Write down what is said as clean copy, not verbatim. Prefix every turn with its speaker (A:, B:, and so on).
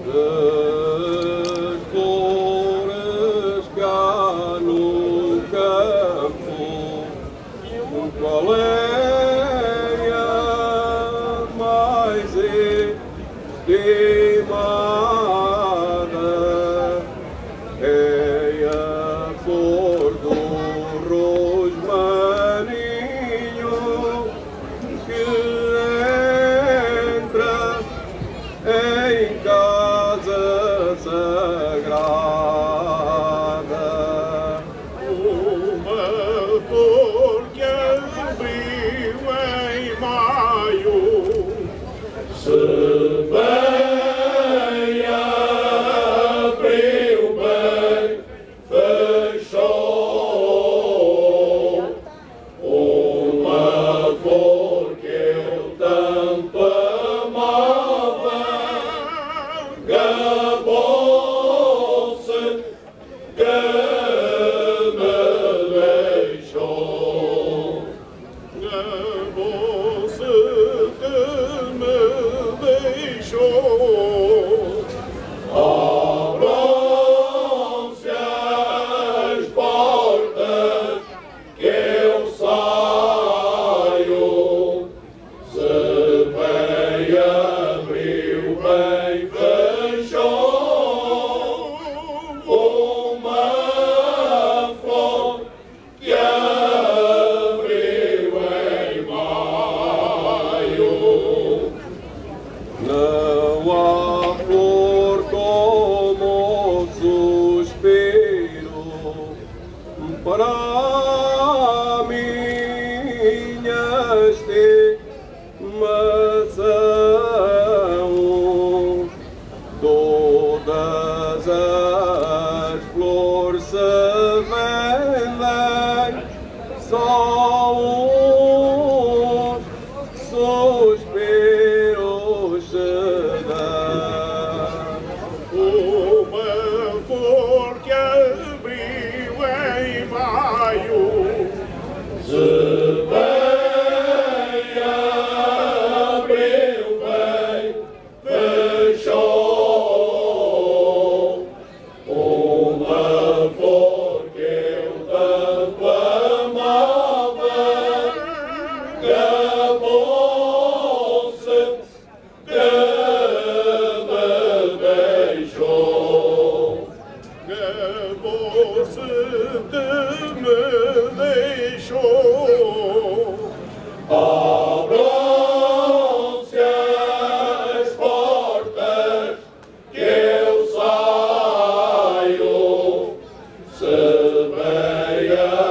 A: das flores que há no campo, qual é a mais estimada? É a flor do rosmaninho que entra em casa sagrada.
B: Uma flor que abriu em maio, se bem abriu, bem fechou. Uma flor que eu tanto amava, gabou-se que me deixou. Gabou-se que me deixou. Abram-se as portas que eu saio, se bem abriu, bem fechou. Uma flor que abriu em maio.
A: Não há flor como o suspiro para a minha estimação. Todas as flores se vendem, só os suspiros se dão.
B: Uma flor que abriu em maio, se bem abriu, bem fechou. Uma flor que eu tanto amava, gabou-se que me deixou. Gabou-se que me deixou. Abram-se as portas que eu saio, se bem